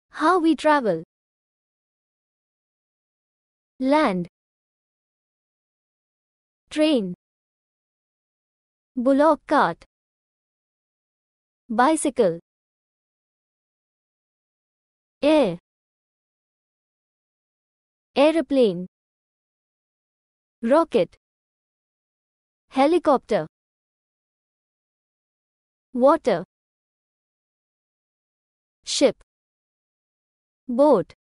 How we travel. Land. Train. Bullock cart. Bicycle. Air. Aeroplane. Rocket. Helicopter. Water. Ship. Boat.